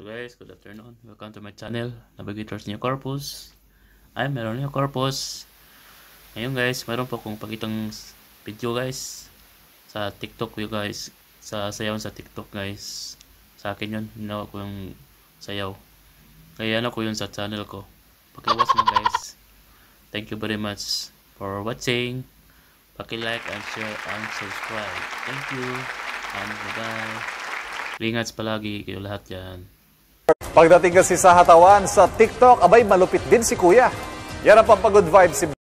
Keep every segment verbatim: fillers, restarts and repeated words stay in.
Hello guys, good afternoon. Welcome to my channel, Navigators New Corpus. Ay, meron New Corpus. Ngayon guys, meron po akong pakitang video guys sa TikTok ko guys. Sa sayaw sa TikTok guys. Sa akin yun, ginawa ko yung sayaw. Kaya ano ko yun sa channel ko. Pakiwas lang guys. Thank you very much for watching. Paki-like and share and subscribe. Thank you. And bye-bye. Ingat palagi kayo lahat yan. Pagdating kasi sa hatawan sa TikTok, abay malupit din si Kuya. Yan ang pampagod vibe si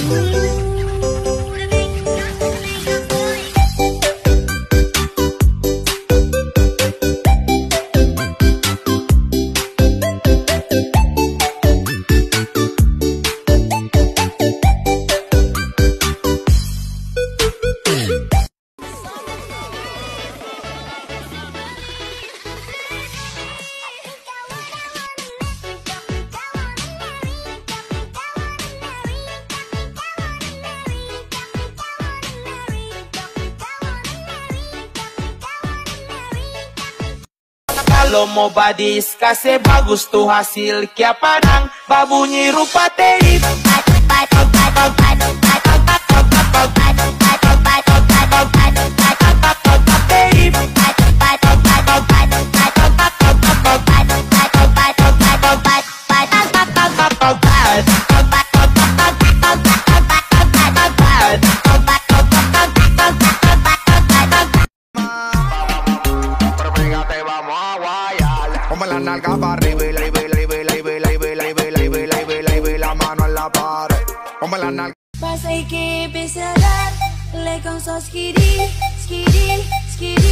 Kalau mau badis kasih bagus tuh hasil kia padang babunyi rupa teri la nalga para arriba y la arriba y la arriba y la arriba y la arriba y la arriba y la arriba y la arriba y la arriba y la mano en la pared. Ponme la nalga. Pasa y que empezará, le con so skiri, skiri, skiri.